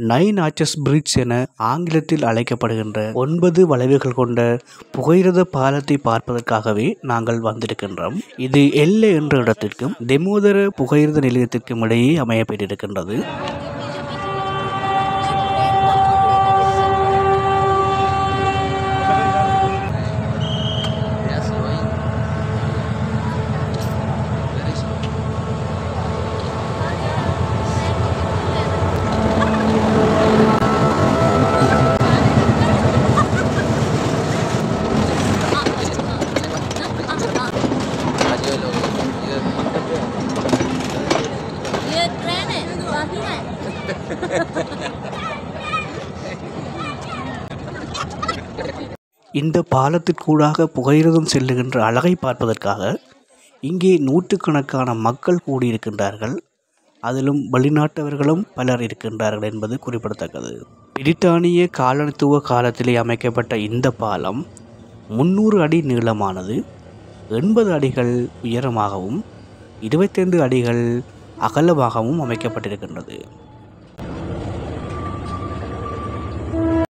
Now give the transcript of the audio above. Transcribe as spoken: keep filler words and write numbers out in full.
Nine arches bridge என ஆங்கிலத்தில் அழைக்கப்படுகின்ற ஒன்பது வளைவுகள் கொண்ட புகையிரத பாலத்தை பார்ப்பதற்காகவே நாங்கள் வந்திருக்கின்றோம். இது எல்லை என்ற இடத்திற்கும் தெமோதர புகையிரத நிலையத்திற்கும் இடையே அமையப்பட்டிருக்கின்றது. இந்த பாலத்திற்கூடாக புகையிரதம் செல்லுகின்ற அழகை பார்ப்பதற்காக இங்கே நூற்றுக்கணக்கான மக்கள் கூடியிருக்கின்றார்கள். அதிலும் வெளிநாட்டவர்களும் பலர் இருக்கின்றார்கள் என்பது குறிப்பிடத்தக்கது. பிரித்தானிய காலனித்துவ காலத்திலே அமைக்கப்பட்ட இந்த பாலம் முன்னூறு அடி நீளமானது, எண்பது அடிகள் உயரமாகவும் இருபத்தைந்து அடிகள் அகலமாகவும் அமைக்கப்பட்டிருக்கின்றது.